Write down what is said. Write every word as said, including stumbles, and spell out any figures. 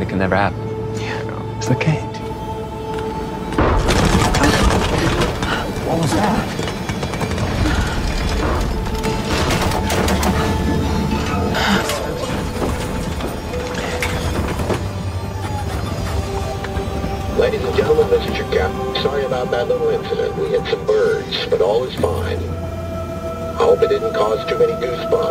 that can never happen. Yeah, it's the cage. What was that? Ladies and gentlemen, this is your captain. Sorry about that little incident. We hit some birds, but all is fine. I hope it didn't cause too many goosebumps.